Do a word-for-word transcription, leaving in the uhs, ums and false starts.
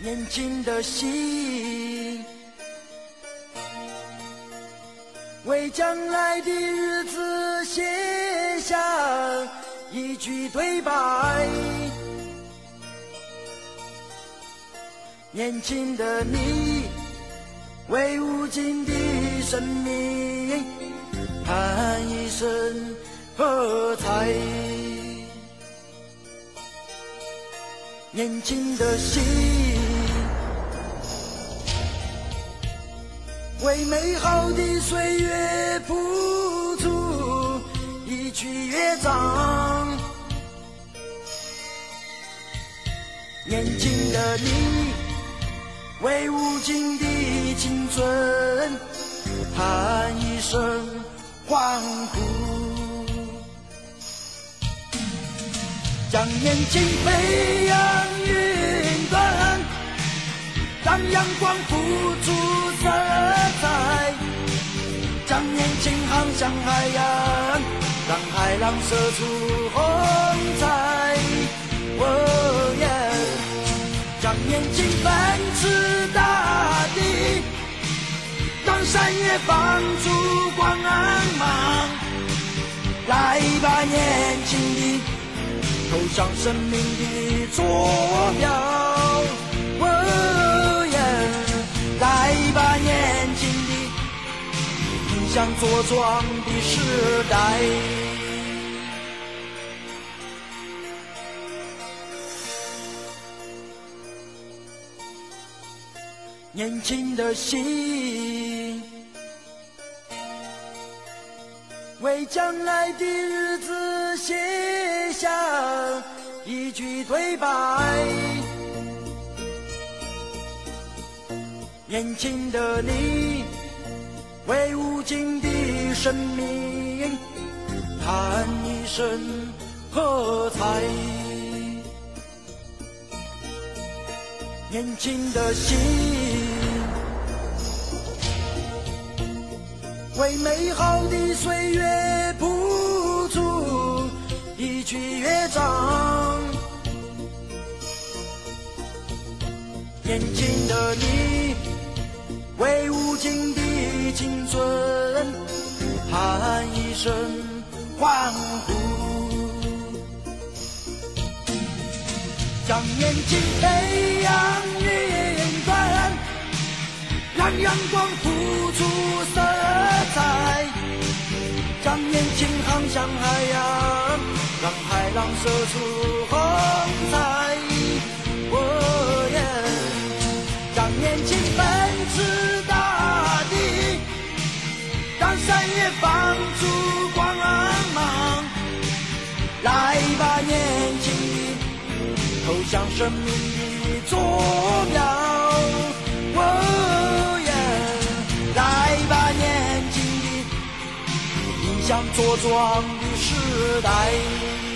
年轻的心，为将来的日子写下一句对白。年轻的你，为无尽的生命喊一声喝彩。年轻的心，为美好的岁月谱出一曲乐章。年轻的你，为无尽的青春喊一声欢呼。将年轻飞扬云端，让阳光付出色彩。将年轻航向海洋，让海浪射出红彩。哦耶！将年轻奔驰大地，让山野放出光芒。来吧，年轻的，投向生命的坐标。哦耶！来吧，年轻的，迎向茁壮的时代。年轻的心，为将来的日子写下一句对白。年轻的你，为无尽的生命喊一声喝彩。年轻的心，为美好的岁月谱出一曲乐章。年轻的你，为无尽的青春喊一声欢呼。将年轻飞扬云端，让阳光付出色彩。将年轻航向海洋，让海浪射出红彩。哦耶！将年轻奔驰大地，让山野放出光芒。来吧，年轻的，投向生命的坐标。哦耶！来吧，年轻的，迎向茁壮的时代。